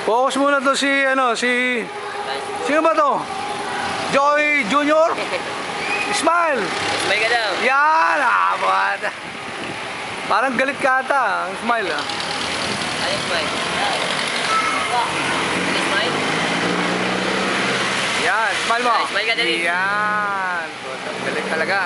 Focus muna to si, sino ba to? Joy Junior? Smile! Smile ka daw. Yan! Parang galit ka ata, ang smile Ano smile? Ano smile? Yan, smile mo. Smile ka dali. Yan. Galit talaga.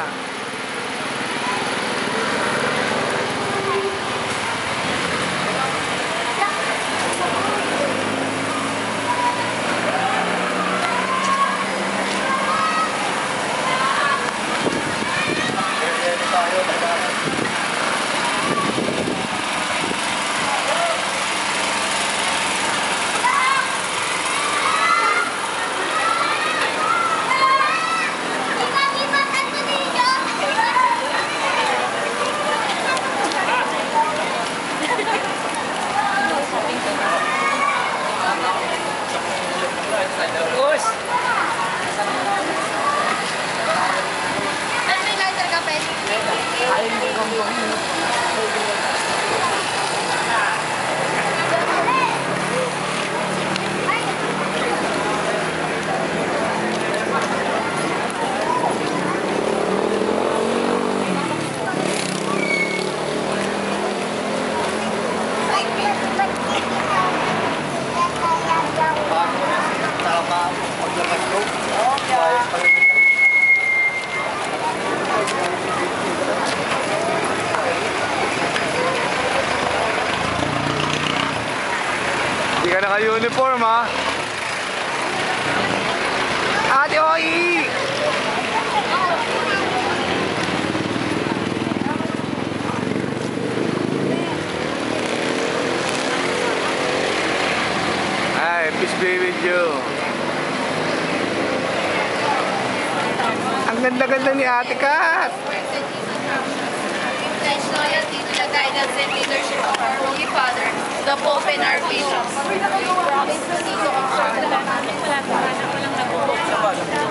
Hindi ka naka-uniform ha. Ate Oy! Ay, peace be with you. Ang ganda-ganda ni Ate Kat. Pledge loyalty to the guidance and leadership of our Holy Father, the Pope and our bishops. We promise to continue to observe the